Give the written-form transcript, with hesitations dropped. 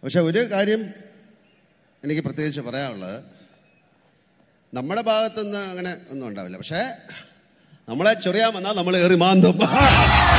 പക്ഷെ ഒരു കാര്യം എനിക്ക് പ്രത്യേകിച്ച് പറയാനുള്ളത്, നമ്മുടെ ഭാഗത്തുനിന്ന് അങ്ങനെ ഒന്നും ഉണ്ടാവില്ല. പക്ഷേ നമ്മളെ ചൊറിയാൻ വന്നാൽ നമ്മൾ ഏറി മാന്തും.